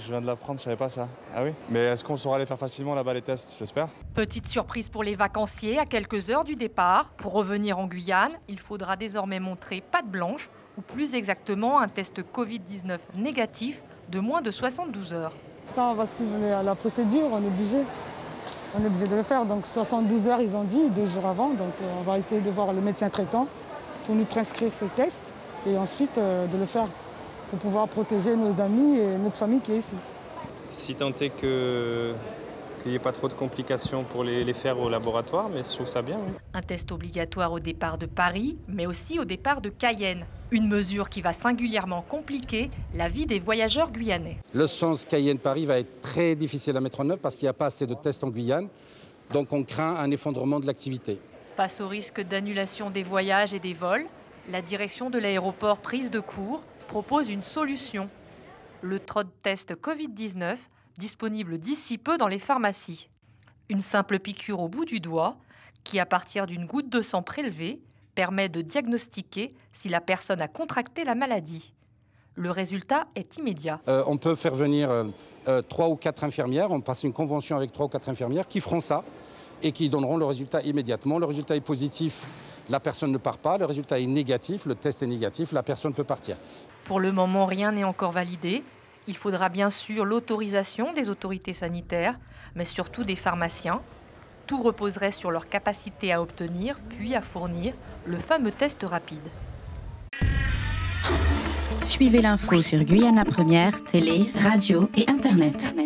Je viens de l'apprendre, je savais pas ça. Ah oui? Mais est-ce qu'on saura les faire facilement là-bas les tests? J'espère. Petite surprise pour les vacanciers à quelques heures du départ. Pour revenir en Guyane, il faudra désormais montrer patte blanche, ou plus exactement un test Covid-19 négatif de moins de 72 heures. Quand on va suivre la procédure, on est obligé. On est obligé de le faire. Donc 72 heures, ils ont dit, 2 jours avant. Donc on va essayer de voir le médecin traitant pour nous prescrire ce test et ensuite de le faire pour pouvoir protéger nos amis et notre famille qui est ici. Si tant est qu'il n'y ait pas trop de complications pour les faire au laboratoire, mais je trouve ça bien. Oui. Un test obligatoire au départ de Paris, mais aussi au départ de Cayenne. Une mesure qui va singulièrement compliquer la vie des voyageurs guyanais. Le sens Cayenne-Paris va être très difficile à mettre en œuvre parce qu'il n'y a pas assez de tests en Guyane. Donc on craint un effondrement de l'activité. Face au risque d'annulation des voyages et des vols, la direction de l'aéroport prise de court propose une solution. Le Trod Test Covid-19, disponible d'ici peu dans les pharmacies. Une simple piqûre au bout du doigt, qui à partir d'une goutte de sang prélevée, permet de diagnostiquer si la personne a contracté la maladie. Le résultat est immédiat. On peut faire venir 3 ou 4 infirmières, on passe une convention avec 3 ou 4 infirmières qui feront ça et qui donneront le résultat immédiatement. Le résultat est positif, la personne ne part pas. Le résultat est négatif, le test est négatif, la personne peut partir. Pour le moment, rien n'est encore validé. Il faudra bien sûr l'autorisation des autorités sanitaires, mais surtout des pharmaciens. Tout reposerait sur leur capacité à obtenir, puis à fournir, le fameux test rapide. Suivez l'info sur Guyana Première, télé, radio et Internet.